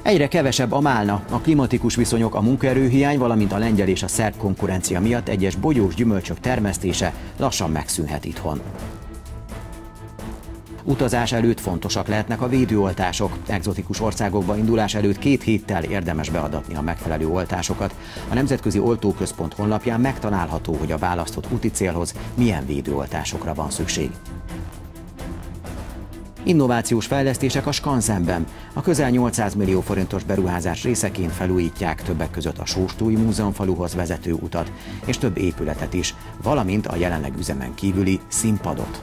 Egyre kevesebb a málna, a klimatikus viszonyok, a munkaerőhiány, valamint a lengyel és a szerb konkurencia miatt egyes bogyós gyümölcsök termesztése lassan megszűnhet itthon. Utazás előtt fontosak lehetnek a védőoltások. Egzotikus országokba indulás előtt 2 héttel érdemes beadatni a megfelelő oltásokat. A Nemzetközi Oltóközpont honlapján megtalálható, hogy a választott úti célhoz milyen védőoltásokra van szükség. Innovációs fejlesztések a Skansenben. A közel 800 millió forintos beruházás részeként felújítják többek között a Sóstúi Múzeumfaluhoz vezető utat és több épületet is, valamint a jelenleg üzemen kívüli színpadot.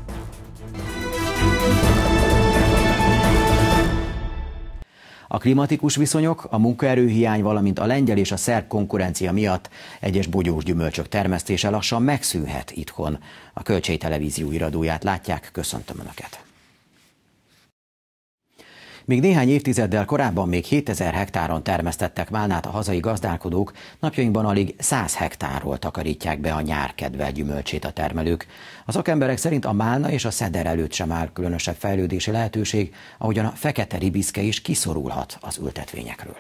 A klimatikus viszonyok, a munkaerőhiány, valamint a lengyel és a szerb konkurencia miatt egyes bogyós gyümölcsök termesztése lassan megszűnhet itthon. A Kölcsey Televízió iradóját látják, köszöntöm Önöket! Míg néhány évtizeddel korábban még 7000 hektáron termesztettek málnát a hazai gazdálkodók, napjainkban alig 100 hektárról takarítják be a nyár kedvelt gyümölcsét a termelők. A szakemberek szerint a málna és a szeder előtt sem áll különösebb fejlődési lehetőség, ahogyan a fekete ribiszke is kiszorulhat az ültetvényekről.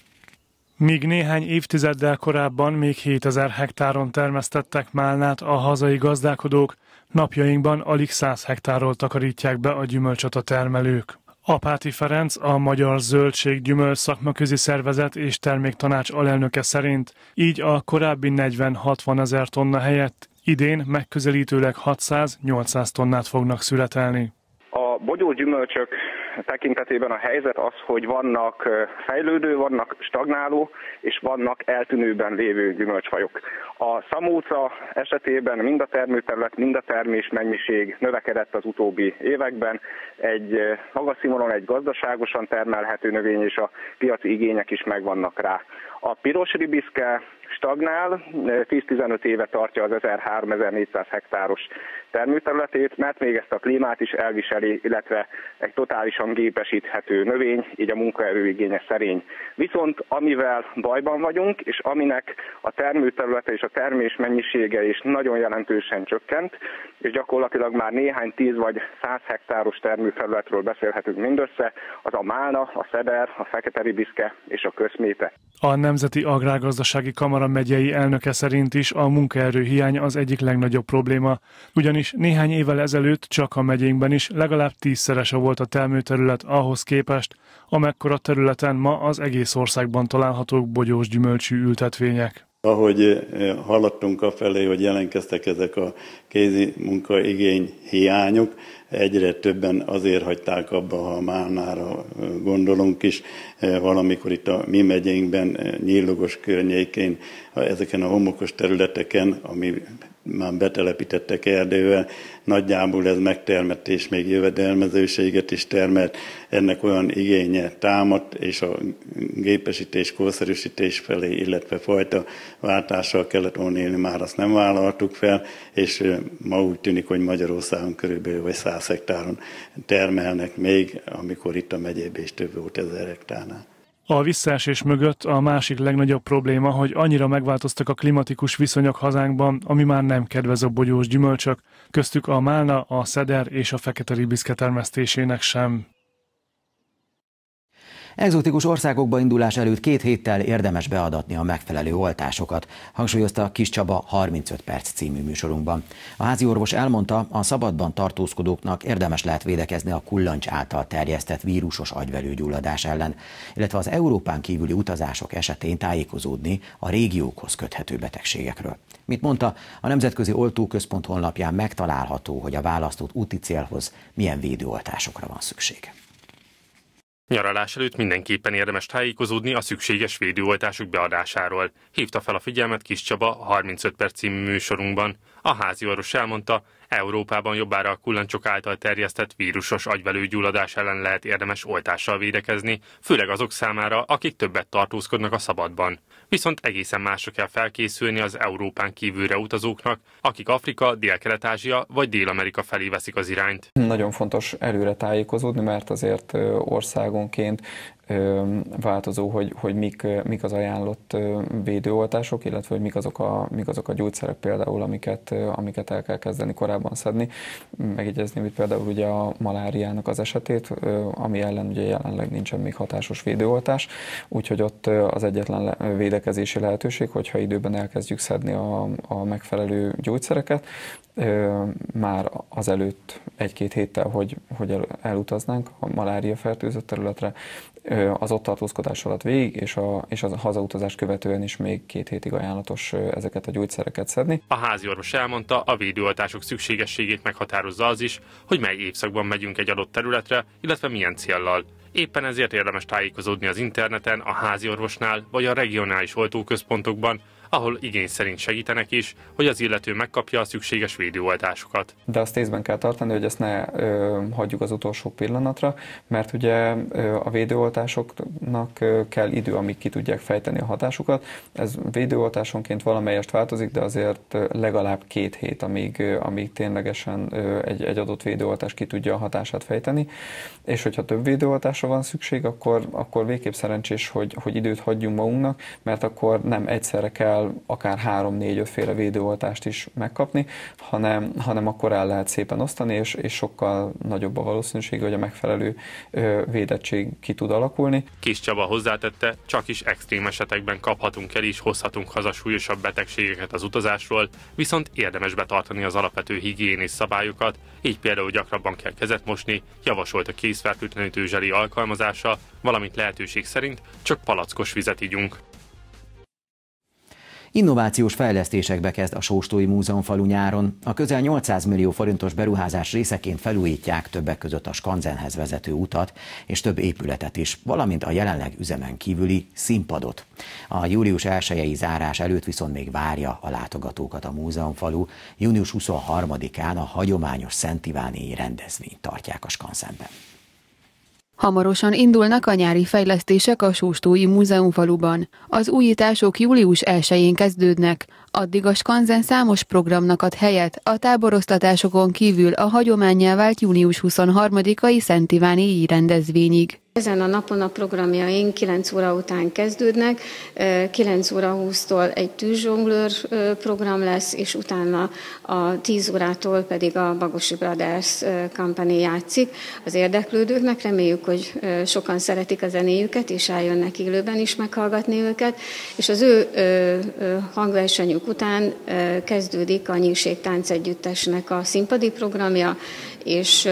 Míg néhány évtizeddel korábban még 7000 hektáron termesztettek málnát a hazai gazdálkodók, napjainkban alig 100 hektárról takarítják be a gyümölcsöt a termelők. Apáti Ferenc, a Magyar Zöldség-Gyümölcs Szakmaközi Szervezet és Terméktanács alelnöke szerint így a korábbi 40-60 ezer tonna helyett idén megközelítőleg 600-800 tonnát fognak születelni. A bogyó gyümölcsök tekintetében a helyzet az, hogy vannak fejlődő, vannak stagnáló, és vannak eltűnőben lévő gyümölcsfajok. A szamóca esetében mind a termőterület, mind a termés mennyiség növekedett az utóbbi években. Egy magas színvonalon egy gazdaságosan termelhető növény, és a piaci igények is megvannak rá. A piros ribiszke stagnál, 10-15 éve tartja az 1300-1400 hektáros termőterületét, mert még ezt a klímát is elviseli, illetve egy totálisan gépesíthető növény, így a munkaerőigénye szerény. Viszont amivel bajban vagyunk, és aminek a termőterülete és a termés mennyisége is nagyon jelentősen csökkent, és gyakorlatilag már néhány 10 vagy 100 hektáros termőterületről beszélhetünk mindössze, az a málna, a szeder, a fekete ribiszke és a köszméte. A Nemzeti Agrárgazdasági Kamara megyei elnöke szerint is a munkaerőhiány az egyik legnagyobb probléma, ugyanis néhány évvel ezelőtt csak a megyénkben is legalább 10-szerese volt a termőterület ahhoz képest, amekkora területen ma az egész országban találhatók bogyós gyümölcsű ültetvények. Ahogy haladtunk afelé, hogy jelentkeztek ezek a kézi munkaigény hiányok, egyre többen azért hagyták abba, ha a málnára gondolunk is, valamikor itt a mi megyénkben, Nyílugos környékén, ezeken a homokos területeken, ami már betelepítettek erdővel, nagyjából ez megtermett és még jövedelmezőséget is termelt, ennek olyan igénye támadt, és a gépesítés, korszerűsítés felé, illetve fajta váltással kellett volna élni, már azt nem vállaltuk fel, és ma úgy tűnik, hogy Magyarországon körülbelül vagy 100 hektáron termelnek még, amikor itt a megyében is több volt 1000 hektárnál. A visszaesés mögött a másik legnagyobb probléma, hogy annyira megváltoztak a klimatikus viszonyok hazánkban, ami már nem kedvez a bogyós gyümölcsök, köztük a málna, a szeder és a fekete ribiszke termesztésének sem. Egzotikus országokba indulás előtt 2 héttel érdemes beadatni a megfelelő oltásokat, hangsúlyozta Kis Csaba 35 perc című műsorunkban. A háziorvos elmondta, a szabadban tartózkodóknak érdemes lehet védekezni a kullancs által terjesztett vírusos agyvelőgyulladás ellen, illetve az Európán kívüli utazások esetén tájékozódni a régiókhoz köthető betegségekről. Mint mondta, a Nemzetközi Oltóközpont honlapján megtalálható, hogy a választott úti célhoz milyen védőoltásokra van szükség. Nyaralás előtt mindenképpen érdemes tájékozódni a szükséges védőoltások beadásáról. Hívta fel a figyelmet Kis Csaba a 35 perc című műsorunkban. A háziorvos elmondta, Európában jobbára a kullancsok által terjesztett vírusos agyvelőgyulladás ellen lehet érdemes oltással védekezni, főleg azok számára, akik többet tartózkodnak a szabadban. Viszont egészen másra kell felkészülni az Európán kívülre utazóknak, akik Afrika, Dél-Kelet-Ázsia vagy Dél-Amerika felé veszik az irányt. Nagyon fontos előre tájékozódni, mert azért országonként változó, hogy mik az ajánlott védőoltások, illetve hogy mik azok a gyógyszerek például, amiket el kell kezdeni korábban Nyíregyházában szedni. Megjegyezném itt például ugye a maláriának az esetét, ami ellen ugye jelenleg nincsen még hatásos védőoltás, úgyhogy ott az egyetlen védekezési lehetőség, hogyha időben elkezdjük szedni a megfelelő gyógyszereket, már azelőtt 1-2 héttel, hogy elutaznánk a malária fertőzött területre, az ott tartózkodás alatt végig, és a hazautazást követően is még 2 hétig ajánlatos ezeket a gyógyszereket szedni. A háziorvos elmondta, a védőoltások szükségességét meghatározza az is, hogy mely évszakban megyünk egy adott területre, illetve milyen céllal. Éppen ezért érdemes tájékozódni az interneten, a háziorvosnál vagy a regionális oltóközpontokban, ahol igény szerint segítenek is, hogy az illető megkapja a szükséges védőoltásokat. De azt észben kell tartani, hogy ezt ne hagyjuk az utolsó pillanatra, mert ugye a védőoltásoknak kell idő, amíg ki tudják fejteni a hatásukat. Ez védőoltásonként valamelyest változik, de azért legalább 2 hét, amíg ténylegesen egy adott védőoltás ki tudja a hatását fejteni. És hogyha több védőoltásra van szükség, akkor végképp szerencsés, hogy időt hagyjunk magunknak, mert akkor nem egyszerre kell akár 3-4-5 féle védőoltást is megkapni, hanem akkor el lehet szépen osztani, és sokkal nagyobb a valószínűség, hogy a megfelelő védettség ki tud alakulni. Kis Csaba hozzátette, csak is extrém esetekben kaphatunk el és hozhatunk haza súlyosabb betegségeket az utazásról, viszont érdemes betartani az alapvető higiénis szabályokat, így például gyakrabban kell kezet mosni, javasolt a kézfertőtlenítő zseli alkalmazása, valamint lehetőség szerint csak palackos vizet igyunk. Innovációs fejlesztésekbe kezd a Sóstói Múzeumfalu nyáron. A közel 800 millió forintos beruházás részeként felújítják többek között a skanzenhez vezető utat és több épületet is, valamint a jelenleg üzemen kívüli színpadot. A július 1-i zárás előtt viszont még várja a látogatókat a múzeumfalu. Június 23-án a hagyományos Szent Ivánéi rendezvényt tartják a skanzenben. Hamarosan indulnak a nyári fejlesztések a Sóstói Múzeumfaluban. Az újítások július 1-én kezdődnek, addig a skanzen számos programnak ad helyet, a táboroztatásokon kívül a hagyománnyá vált június 23-ai Szent Ivánéi rendezvényig. Ezen a napon a programjaink 9 óra után kezdődnek, 9 óra 20-tól egy tűzzsonglőr program lesz, és utána a 10 órától pedig a Bagosi Brothers Company játszik. Az érdeklődőknek reméljük, hogy sokan szeretik a zenéjüket, és eljönnek élőben is meghallgatni őket, és az ő hangversenyük után kezdődik a Nyírségtánc Együttesnek a színpadi programja, és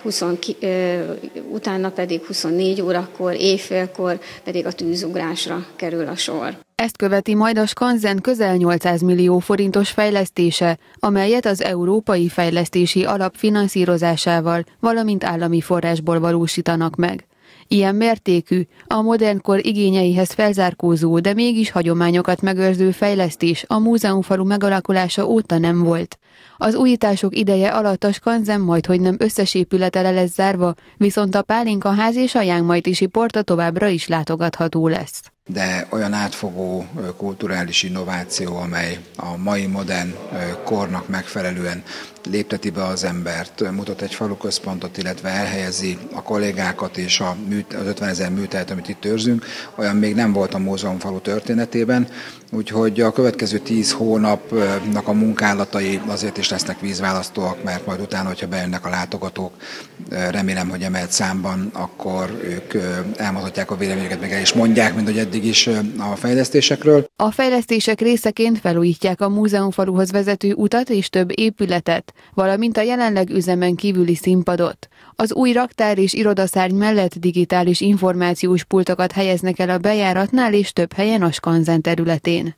utána pedig 24 órakor, éjfélkor pedig a tűzugrásra kerül a sor. Ezt követi majd a skanzen közel 800 millió forintos fejlesztése, amelyet az Európai Fejlesztési Alap finanszírozásával, valamint állami forrásból valósítanak meg. Ilyen mértékű, a modern kor igényeihez felzárkózó, de mégis hagyományokat megőrző fejlesztés a múzeumfalu megalakulása óta nem volt. Az újítások ideje alatt a skanzen majdhogy nem összes épülete le lesz zárva, viszont a Pálinkaház és a Jángmajtisi porta továbbra is látogatható lesz. De olyan átfogó kulturális innováció, amely a mai modern kornak megfelelően lépteti be az embert, mutat egy faluközpontot, illetve elhelyezi a kollégákat és az 50 000 műtelt, amit itt őrzünk, olyan még nem volt a múzeumfalu történetében, úgyhogy a következő 10 hónapnak a munkálatai azért is lesznek vízválasztóak, mert majd utána, hogyha bejönnek a látogatók, remélem, hogy emelt számban, akkor ők elmondhatják a véleményeket, meg el is mondják, mint hogy eddig is a fejlesztésekről. A fejlesztések részeként felújítják a múzeumfaluhoz vezető utat és több épületet, valamint a jelenleg üzemen kívüli színpadot. Az új raktár és irodaszárny mellett digitális információs pultokat helyeznek el a bejáratnál és több helyen a skanzen területén.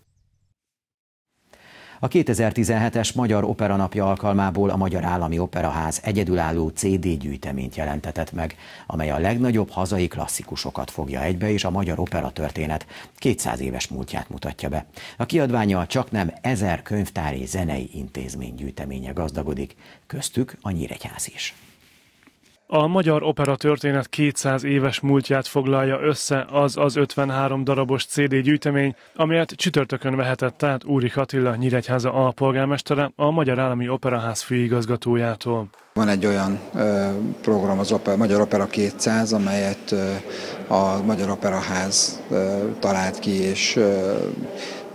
A 2017-es Magyar Opera Napja alkalmából a Magyar Állami Operaház egyedülálló CD-gyűjteményt jelentetett meg, amely a legnagyobb hazai klasszikusokat fogja egybe, és a magyar opera történet 200 éves múltját mutatja be. A kiadvánnyal csaknem 1000 könyvtári zenei intézmény gyűjteménye gazdagodik, köztük a Nyíregyház is. A magyar opera történet 200 éves múltját foglalja össze az 53 darabos CD gyűjtemény, amelyet csütörtökön vehetett át Úrik Attila Nyíregyháza alpolgármestere a Magyar Állami Operaház főigazgatójától. Van egy olyan program, az Magyar Opera 200, amelyet a Magyar Operaház talált ki, és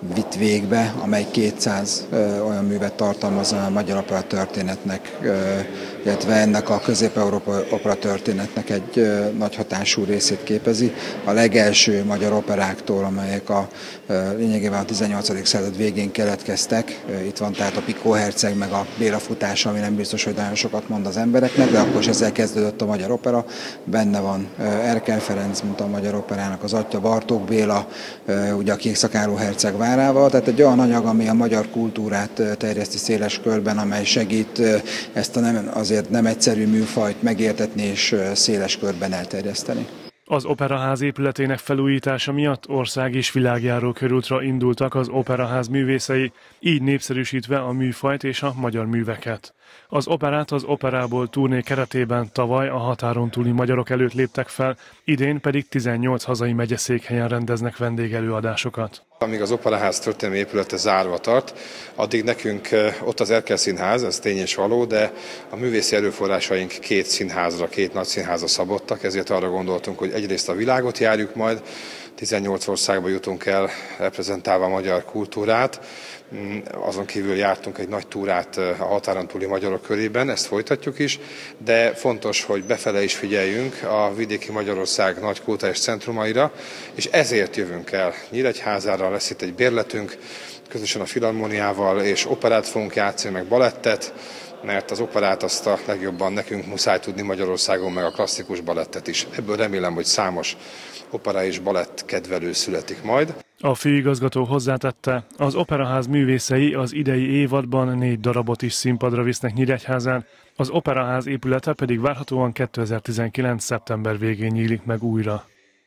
vitt végbe, amely 200 olyan művet tartalmaz a magyar opera történetnek, illetve ennek a közép-európai opera történetnek egy nagy hatású részét képezi. A legelső magyar operáktól, amelyek lényegében a 18. század végén keletkeztek, itt van tehát a Picó herceg, meg a Béla futása, ami nem biztos, hogy nagyon sokat mond az embereknek, de akkor is ezzel kezdődött a magyar opera. Benne van Erkel Ferenc, mint a magyar operának az atya, Bartók Béla, ugye a Kékszakáló herceg várával, tehát egy olyan anyag, ami a magyar kultúrát terjeszti széles körben, amely segít ezt azért nem egyszerű műfajt megértetni és széles körben elterjeszteni. Az Operaház épületének felújítása miatt ország- és világjáró körútra indultak az Operaház művészei, így népszerűsítve a műfajt és a magyar műveket. Az operát az Operából turné keretében tavaly a határon túli magyarok előtt léptek fel, idén pedig 18 hazai megyeszékhelyen rendeznek vendégelőadásokat. Amíg az Operaház történelmi épülete zárva tart, addig nekünk ott az Erkel Színház, ez tény és való, de a művészi erőforrásaink két nagy színházra szabottak, ezért arra gondoltunk, hogy egyrészt a világot járjuk majd, 18 országba jutunk el reprezentálva a magyar kultúrát, azon kívül jártunk egy nagy túrát a határon túli magyarok körében, ezt folytatjuk is, de fontos, hogy befele is figyeljünk a vidéki Magyarország nagy kulturális centrumaira, és ezért jövünk el Nyíregyházára, lesz itt egy bérletünk, közösen a Filharmoniával, és operát fogunk játszani, meg balettet, mert az operát azt a legjobban nekünk muszáj tudni Magyarországon, meg a klasszikus balettet is. Ebből remélem, hogy számos opera és balett kedvelő születik majd. A főigazgató hozzátette, az Operaház művészei az idei évadban 4 darabot is színpadra visznek Nyíregyházán, az Operaház épülete pedig várhatóan 2019. szeptember végén nyílik meg újra.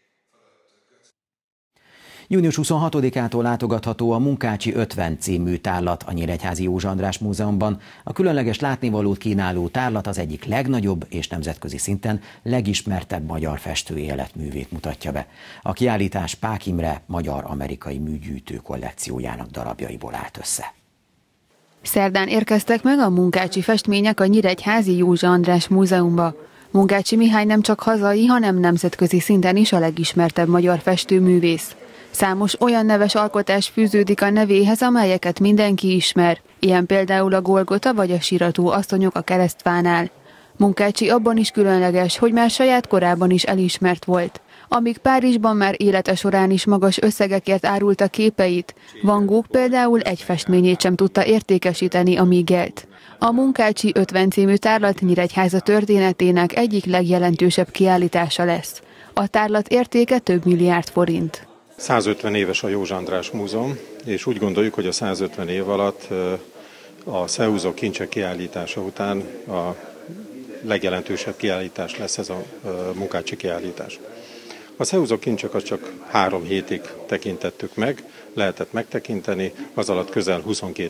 Június 26-ától látogatható a Munkácsi 50 című tárlat a Nyíregyházi József András Múzeumban. A különleges látnivalót kínáló tárlat az egyik legnagyobb és nemzetközi szinten legismertebb magyar festő életművét mutatja be. A kiállítás Pák Imre magyar-amerikai műgyűjtő kollekciójának darabjaiból állt össze. Szerdán érkeztek meg a munkácsi festmények a Nyíregyházi József András Múzeumba. Munkácsi Mihály nem csak hazai, hanem nemzetközi szinten is a legismertebb magyar festőművész. Számos olyan neves alkotás fűződik a nevéhez, amelyeket mindenki ismer, ilyen például a Golgota vagy a Sirató asszonyok a Keresztfánál. Munkácsi abban is különleges, hogy már saját korában is elismert volt. Amíg Párizsban már élete során is magas összegekért árulta képeit, Van Gogh például egy festményét sem tudta értékesíteni, amíg élt. A Munkácsi 50 című tárlat Nyíregyháza történetének egyik legjelentősebb kiállítása lesz. A tárlat értéke több milliárd forint. 150 éves a József András Múzeum, és úgy gondoljuk, hogy a 150 év alatt a Szeúzó kincsek kiállítása után a legjelentősebb kiállítás lesz ez a Munkácsi kiállítás. A Szeúzó kincseket csak 3 hétig tekintettük meg, lehetett megtekinteni, az alatt közel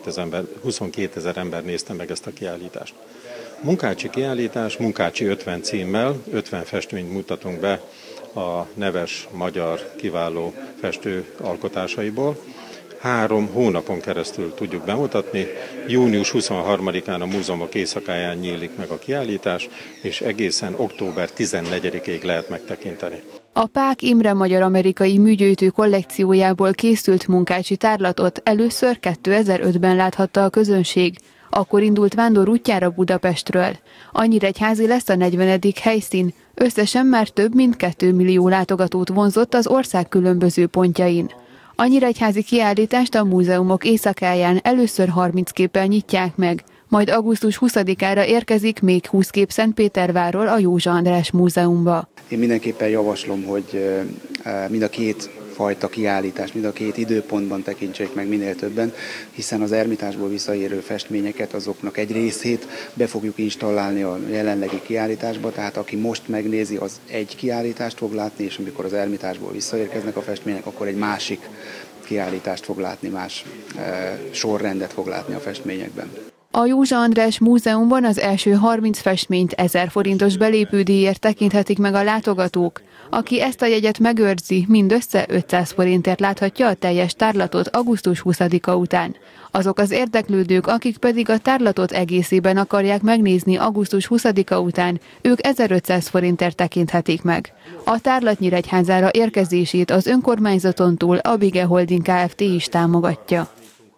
22 000 ember nézte meg ezt a kiállítást. Munkácsi kiállítás, Munkácsi 50 címmel, 50 festményt mutatunk be a neves magyar kiváló festő alkotásaiból. 3 hónapon keresztül tudjuk bemutatni. Június 23-án a múzeumok éjszakáján nyílik meg a kiállítás, és egészen október 14-ig lehet megtekinteni. A Pák Imre magyar-amerikai műgyűjtő kollekciójából készült Munkácsi tárlatot először 2005-ben láthatta a közönség. Akkor indult vándor útjára Budapestről. A Nyíregyházi lesz a 40. helyszín, összesen már több mint 2 millió látogatót vonzott az ország különböző pontjain. A nyíregyházi kiállítást a múzeumok éjszakáján először 30 képpel nyitják meg, majd augusztus 20-ára érkezik még 20 kép Szentpétervárról a József András Múzeumba. Én mindenképpen javaslom, hogy mind a két fajta kiállítás, mind a két időpontban tekintsék meg minél többen, hiszen az Ermitásból visszaérő festményeket, azoknak egy részét be fogjuk installálni a jelenlegi kiállításba, tehát aki most megnézi, az egy kiállítást fog látni, és amikor az Ermitásból visszaérkeznek a festmények, akkor egy másik kiállítást fog látni, más sorrendet fog látni a festményekben. A Józsa András Múzeumban az első 30 festményt 1000 forintos belépődíjért tekinthetik meg a látogatók. Aki ezt a jegyet megőrzi, mindössze 500 forintért láthatja a teljes tárlatot augusztus 20-a után. Azok az érdeklődők, akik pedig a tárlatot egészében akarják megnézni augusztus 20-a után, ők 1500 forintért tekinthetik meg. A tárlat Nyíregyházára érkezését az önkormányzaton túl a Bige Holding Kft. Is támogatja.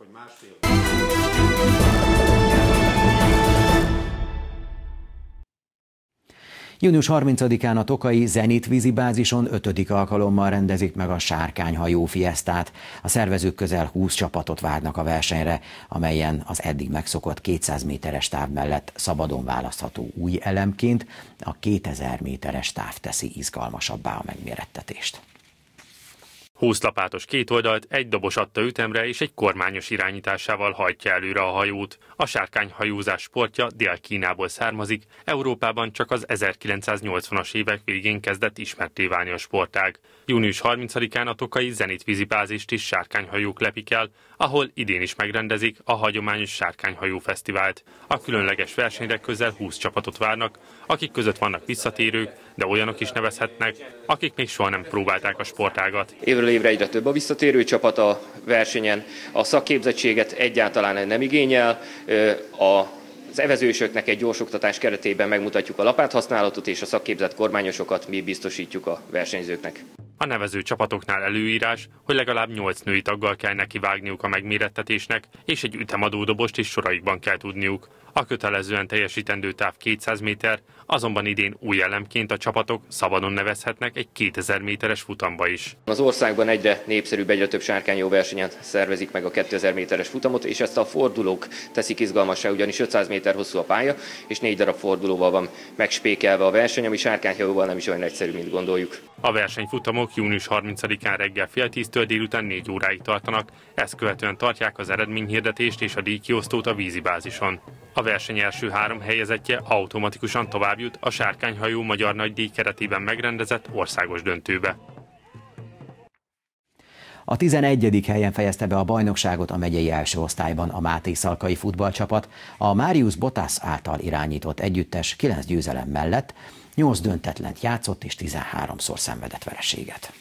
Június 30-án a tokai Zenit vízibázison 5. alkalommal rendezik meg a Sárkányhajó Fiesztát. A szervezők közel 20 csapatot várnak a versenyre, amelyen az eddig megszokott 200 méteres táv mellett szabadon választható új elemként a 2000 méteres táv teszi izgalmasabbá a megmérettetést. 20 lapátos két oldalt, egy dobos adta ütemre és egy kormányos irányításával hajtja előre a hajót. A sárkányhajózás sportja Dél-Kínából származik, Európában csak az 1980-as évek végén kezdett ismertté válni a sportág. Június 30-án a tokai Zenit vízibázist is sárkányhajók lepik el, ahol idén is megrendezik a hagyományos sárkányhajó fesztivált. A különleges versenyre közel 20 csapatot várnak, akik között vannak visszatérők, de olyanok is nevezhetnek, akik még soha nem próbálták a sportágat. Évről évre egyre több a visszatérő csapat a versenyen, a szakképzettséget egyáltalán nem igényel, az evezősöknek egy gyorsoktatás keretében megmutatjuk a lapáthasználatot, és a szakképzett kormányosokat mi biztosítjuk a versenyzőknek. A nevező csapatoknál előírás, hogy legalább 8 női taggal kell nekivágniuk a megmérettetésnek, és egy ütemadó dobost is soraikban kell tudniuk. A kötelezően teljesítendő táv 200 méter, azonban idén új elemként a csapatok szabadon nevezhetnek egy 2000 méteres futamba is. Az országban egyre népszerűbb, egyre több sárkányhajó versenyen szervezik meg a 2000 méteres futamot, és ezt a fordulók teszik izgalmassá, ugyanis 500 méter hosszú a pálya, és 4 darab fordulóval van megspékelve a verseny, ami sárkányhajóval nem is olyan egyszerű, mint gondoljuk. A versenyfutamok június 30-án reggel fél 10-től délután 4 óráig tartanak, ezt követően tartják az eredményhirdetést és a díjkiosztót a vízibázison. A verseny első 3 helyezettje automatikusan továbbjut a sárkányhajó magyar nagydíj keretében megrendezett országos döntőbe. A 11. helyen fejezte be a bajnokságot a megyei első osztályban a Mátészalkai futballcsapat. A Marius Bottas által irányított együttes 9 győzelem mellett 8 döntetlent játszott és 13-szor szenvedett vereséget.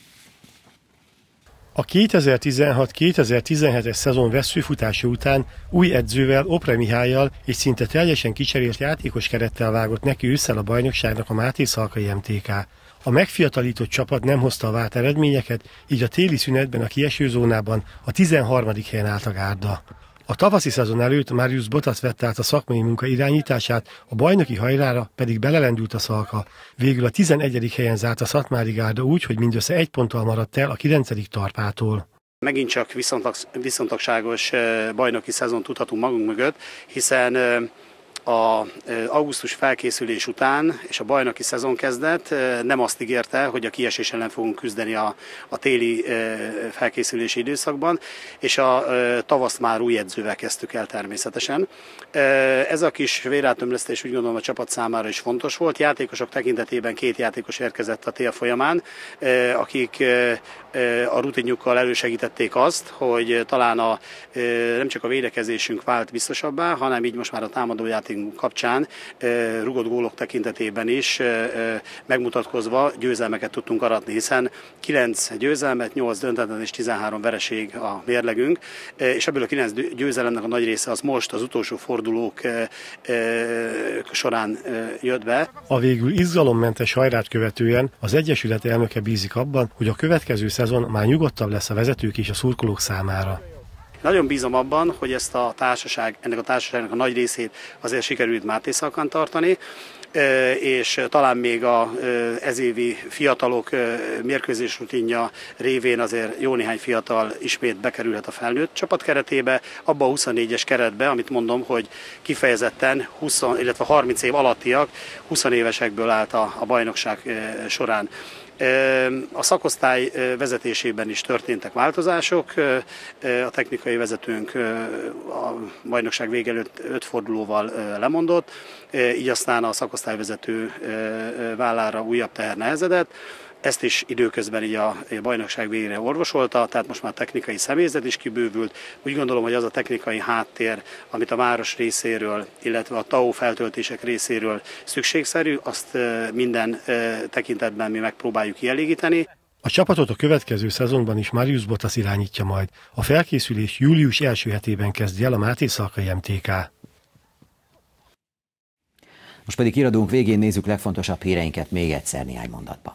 A 2016-2017-es szezon vesszőfutása után új edzővel, Opre Mihállyal és szinte teljesen kicserélt játékos kerettel vágott neki ősszel a bajnokságnak a Mátészalkai MTK. A megfiatalított csapat nem hozta a várt eredményeket, így a téli szünetben a kiesőzónában a 13. helyen állt a gárda. A tavaszi szezon előtt Marius Bottas vette át a szakmai munka irányítását, a bajnoki hajrára pedig belelendült a Szalka. Végül a 11. helyen zárt a szatmári gárda úgy, hogy mindössze 1 ponttal maradt el a 9. Tarpától. Megint csak viszontagságos bajnoki szezon tudhatunk magunk mögött, hiszen a augusztus felkészülés után és a bajnoki szezon kezdet nem azt ígérte, hogy a kiesés ellen fogunk küzdeni a téli felkészülési időszakban, és a tavaszt már új edzővel kezdtük el természetesen. Ez a kis vérátömlesztés úgy gondolom a csapat számára is fontos volt. Játékosok tekintetében 2 játékos érkezett a tél folyamán, akik a rutinjukkal elősegítették azt, hogy talán nem csak a védekezésünk vált biztosabbá, hanem így most már a támadójáték kapcsán rugott gólok tekintetében is megmutatkozva győzelmeket tudtunk aratni, hiszen 9 győzelmet, 8 döntetlen és 13 vereség a mérlegünk, és ebből a 9 győzelemnek a nagy része az most az utolsó fordulók során jött be. A végül izgalommentes hajrát követően az Egyesület elnöke bízik abban, hogy a következő szezon már nyugodtabb lesz a vezetők és a szurkolók számára. Nagyon bízom abban, hogy ezt ennek a társaságnak a nagy részét azért sikerült Mátészalkán tartani, és talán még az ezévi fiatalok mérkőzés rutinja révén azért jó néhány fiatal ismét bekerülhet a felnőtt csapat keretébe, abba a 24-es keretbe, amit mondom, hogy kifejezetten 20, illetve 30 év alattiak, 20 évesekből állt a bajnokság során. A szakosztály vezetésében is történtek változások. A technikai vezetőnk a bajnokság vége előtt 5 fordulóval lemondott, így aztán a szakosztályvezető vállára újabb teher nehezedett. Ezt is időközben így a bajnokság végére orvosolta, tehát most már technikai személyzet is kibővült. Úgy gondolom, hogy az a technikai háttér, amit a város részéről, illetve a TAO feltöltések részéről szükségszerű, azt minden tekintetben mi megpróbáljuk kielégíteni. A csapatot a következő szezonban is Marius Bottas irányítja majd. A felkészülés július első hetében kezdi el a Máté Szalkai MTK. Most pedig híradónk végén nézzük legfontosabb híreinket még egyszer néhány mondatban.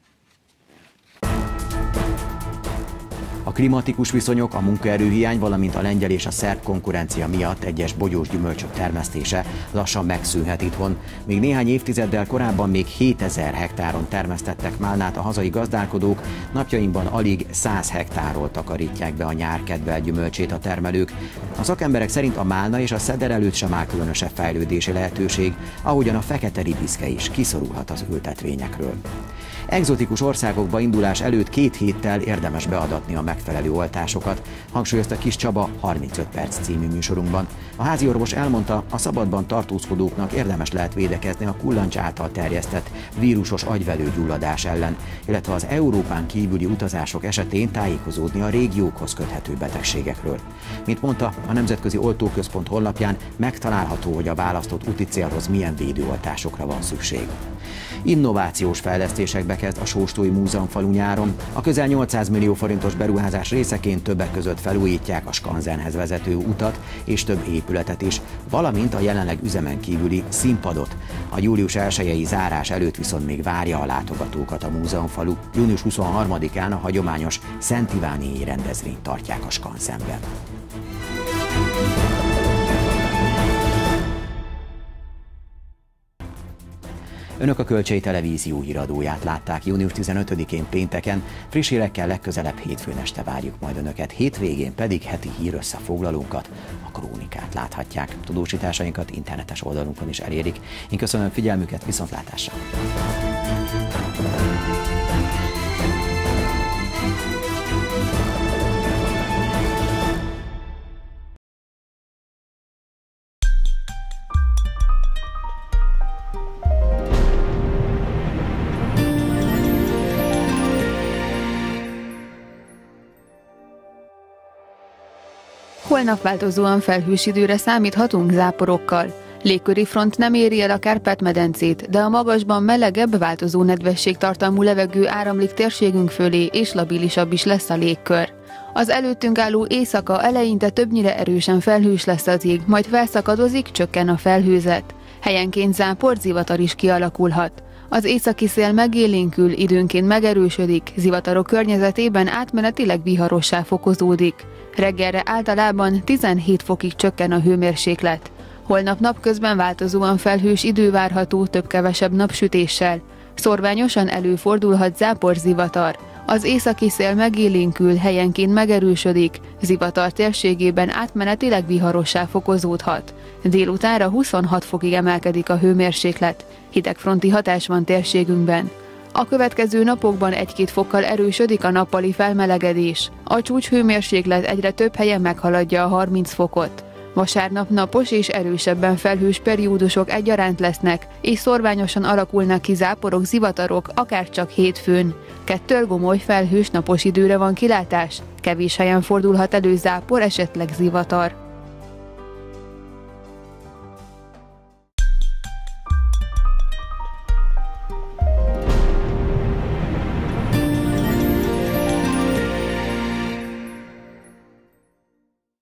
A klimatikus viszonyok, a munkaerőhiány, valamint a lengyel és a szerb konkurencia miatt egyes bogyós gyümölcsök termesztése lassan megszűnhet itthon. Még néhány évtizeddel korábban még 7000 hektáron termesztettek málnát a hazai gazdálkodók, napjainkban alig 100 hektárról takarítják be a nyár kedvelt gyümölcsét a termelők. A szakemberek szerint a málna és a szeder előtt sem áll különösebb fejlődési lehetőség, ahogyan a fekete ribiszke is kiszorulhat az ültetvényekről. Egzotikus országokba indulás előtt 2 héttel érdemes beadatni a megfelelő oltásokat, hangsúlyozta Kis Csaba 35 perc című műsorunkban. A háziorvos elmondta, a szabadban tartózkodóknak érdemes lehet védekezni a kullancs által terjesztett vírusos agyvelőgyulladás ellen, illetve az Európán kívüli utazások esetén tájékozódni a régiókhoz köthető betegségekről. Mint mondta, a Nemzetközi Oltóközpont honlapján megtalálható, hogy a választott úti célhoz milyen védőoltásokra van szükség. Innovációs fejlesztésekbe kezd a Sóstói Múzeumfalu nyáron. A közel 800 millió forintos beruházás részeként többek között felújítják a skanzenhez vezető utat és több épületet is, valamint a jelenleg üzemen kívüli színpadot. A július 1-i zárás előtt viszont még várja a látogatókat a múzeumfalu. Június 23-án a hagyományos Szent Ivánié rendezvényt tartják a skanzenben. Önök a Kölcsei Televízió híradóját látták június 15-én pénteken, friss hírekkel legközelebb hétfőn este várjuk majd Önöket, hétvégén pedig heti hírösszefoglalónkat, a Krónikát láthatják. Tudósításainkat internetes oldalunkon is elérik. Én köszönöm figyelmüket, viszontlátásra! Holnap változóan felhős időre számíthatunk záporokkal. Légköri front nem éri el a Kárpát-medencét, de a magasban melegebb, változó nedvességtartalmú levegő áramlik térségünk fölé, és labilisabb is lesz a légkör. Az előttünk álló éjszaka eleinte többnyire erősen felhős lesz az ég, majd felszakadozik, csökken a felhőzet. Helyenként zápor, zivatar is kialakulhat. Az északi szél megélénkül, időnként megerősödik, zivatarok környezetében átmenetileg viharossá fokozódik. Reggelre általában 17 fokig csökken a hőmérséklet. Holnap napközben változóan felhős idő várható több-kevesebb napsütéssel. Szorványosan előfordulhat zápor-zivatar. Az északi szél megélénkül, helyenként megerősödik, zivatar térségében átmenetileg viharossá fokozódhat. Délutánra 26 fokig emelkedik a hőmérséklet. Hidegfronti hatás van térségünkben. A következő napokban 1-2 fokkal erősödik a nappali felmelegedés. A csúcshőmérséklet egyre több helyen meghaladja a 30 fokot. Vasárnap napos és erősebben felhős periódusok egyaránt lesznek, és szorványosan alakulnak ki záporok, zivatarok, akár csak hétfőn. Kettől gomoly felhős napos időre van kilátás, kevés helyen fordulhat elő zápor, esetleg zivatar.